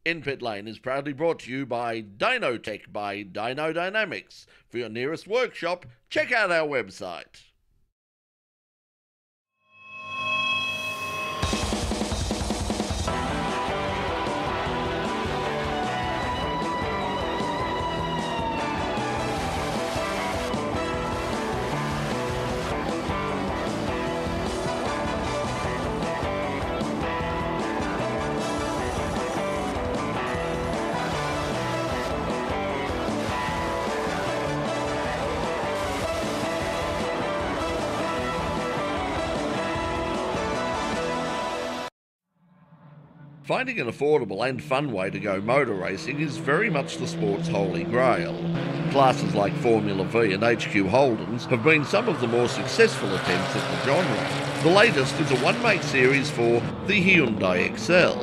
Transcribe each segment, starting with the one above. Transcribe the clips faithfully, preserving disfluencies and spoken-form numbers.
In Pit Lane is proudly brought to you by Dynotech by Dyno Dynamics. For your nearest workshop, check out our website. Finding an affordable and fun way to go motor racing is very much the sport's holy grail. Classes like Formula V and H Q Holdens have been some of the more successful attempts at the genre. The latest is a one-make series for the Hyundai X L.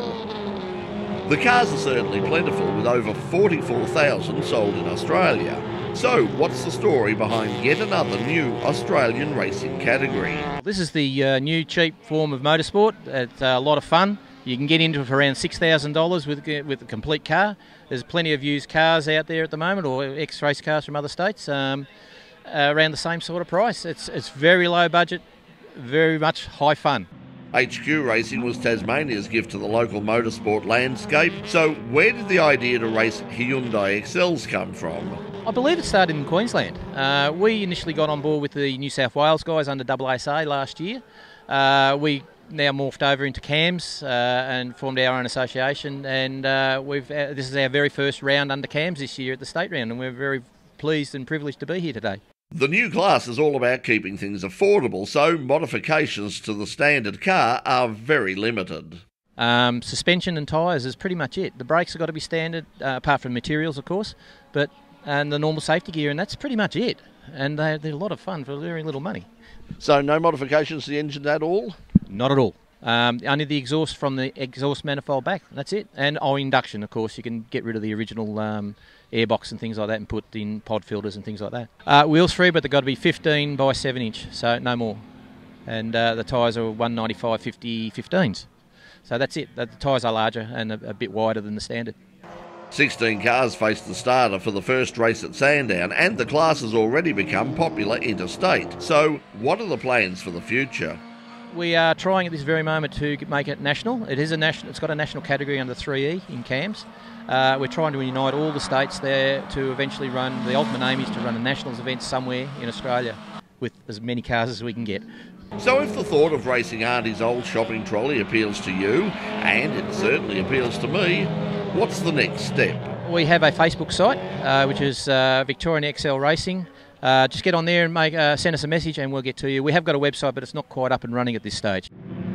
The cars are certainly plentiful, with over forty-four thousand sold in Australia. So, what's the story behind yet another new Australian racing category? This is the uh, new cheap form of motorsport. It's uh, a lot of fun. You can get into it for around six thousand dollars with, with a complete car. There's plenty of used cars out there at the moment, or ex-race cars from other states, um, uh, around the same sort of price. It's, it's very low budget, very much high fun. H Q Racing was Tasmania's gift to the local motorsport landscape. So where did the idea to race Hyundai X Ls come from? I believe it started in Queensland. Uh, we initially got on board with the New South Wales guys under A A S A last year. Uh, we now morphed over into CAMS uh, and formed our own association, and uh, we've uh, this is our very first round under CAMS this year at the state round, and we're very pleased and privileged to be here today. The new class is all about keeping things affordable, so modifications to the standard car are very limited. Um, suspension and tyres is pretty much it. The brakes have got to be standard, uh, apart from materials of course, but and the normal safety gear, and that's pretty much it. And they're, they're a lot of fun for very little money. So no modifications to the engine at all? Not at all. Um, only the exhaust from the exhaust manifold back, that's it. And oh, induction, of course. You can get rid of the original um, airbox and things like that and put in pod filters and things like that. Uh, wheels free, but they've got to be fifteen by seven inch, so no more. And uh, the tyres are one ninety-five fifty fifteens. So that's it. The tyres are larger and a, a bit wider than the standard. sixteen cars faced the starter for the first race at Sandown, and the class has already become popular interstate. So what are the plans for the future? We are trying at this very moment to make it national. It is a national. It's got a national category under three E in CAMS. Uh, we're trying to unite all the states there to eventually run. The ultimate aim is to run a nationals event somewhere in Australia with as many cars as we can get. So if the thought of racing Auntie's old shopping trolley appeals to you, and it certainly appeals to me, what's the next step? We have a Facebook site, uh, which is uh, Victorian X L Racing. Uh, just get on there and make, uh, send us a message and we'll get to you. We have got a website, but it's not quite up and running at this stage.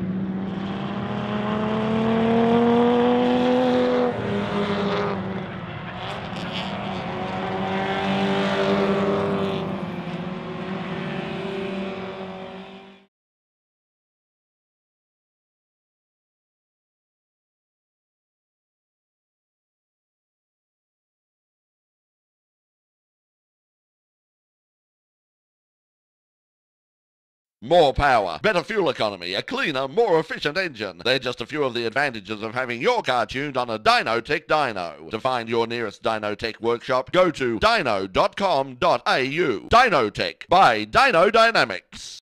More power, better fuel economy, a cleaner, more efficient engine. They're just a few of the advantages of having your car tuned on a Dynotech dyno. To find your nearest Dynotech workshop, go to dyno dot com dot a u. Dynotech by Dyno Dynamics.